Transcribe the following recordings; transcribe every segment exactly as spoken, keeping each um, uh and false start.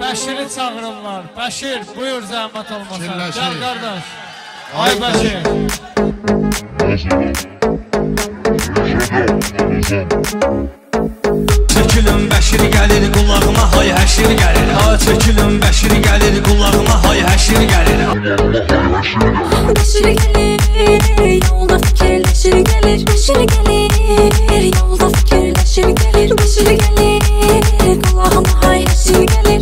Bəşiri çağırırlar. Bəşir, buyur zəhmət olmasa. Gəl qardaş. Ay Bəşir. Çəkilin Bəşiri gəlir qulağıma, hay həşir gəlir. Ha çəkilin Bəşiri gəlir qulağıma, hay həşir gəlir. Bəşir gəlir, yolda fikirləşir gəlir. Bəşir gəlir, yolda fikirləşir gəlir. Bəşir gəlir, qulağıma hay həşir gəlir.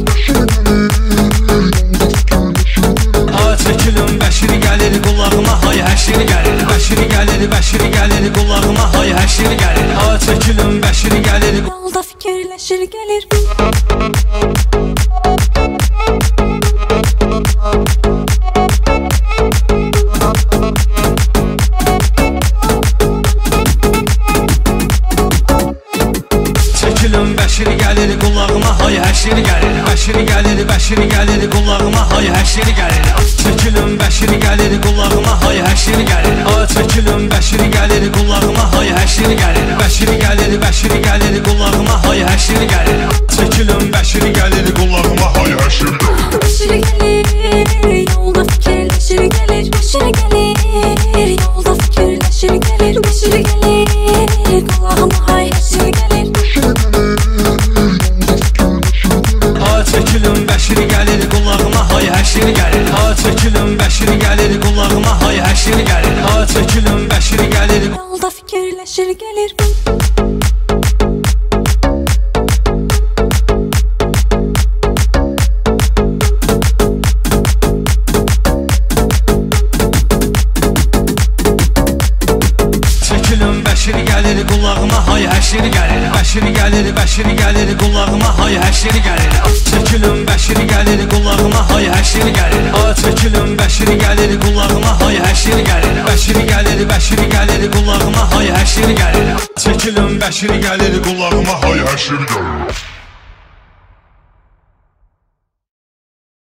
Ha çəkilin Bəşiri gəlir qulağıma, hay həşir gəlir. Bəşiri gəlir, Bəşiri gəlir qulağıma, hay həşir gəlir. Ha çəkilin Bəşiri gəlir. Yolda fikirləşir gəlir. Çəkilin Bəşiri gəlir qulağıma, hay həşir gəlir. Bəşiri gəlir, Bəşiri gəlir qulağıma, hay həşir gəlir. Çəkilin Bəşiri gəlir qulağıma, hay həşir gəlir. Ha çəkilin Bəşiri gəlir qulağıma, hay həşir gəlir. Bəşiri gəlir, Bəşiri gəlir qulağıma, hay həşir gəlir. Çəkilin Bəşiri gəlir qulağıma, hay həşir gəlir. Bəşir gəlir, yolda fikirləşir gəlir. Bəşir gəlir, yolda fikirləşir gəlir. Bəşir gəlir, qulağıma hay həşir gəlir. Ha çəkilin Bəşiri gəlir qulağıma, hay həşir gəlir. Ha çəkilin Bəşiri gəlir qulağıma, hay həşir gəlir. Ha çəkilin Bəşiri gəlir. Yolda fikirləşir gəlir. Çəkilin Bəşiri gəlir qulağıma, hay həşir gəlir. Bəşiri gəlir, Bəşiri gəlir qulağıma, hay həşir gəlir. Çəkilin Bəşiri gəlir qulağıma, hay həşir gəlir. Ha çəkilin Bəşiri gəlir qulağıma, hay həşir gəlir. Bəşiri gəlir, Bəşiri gəlir qulağıma, hay həşir gəlir. Çəkilin Bəşiri gəlir qulağıma, hay həşir gəlir.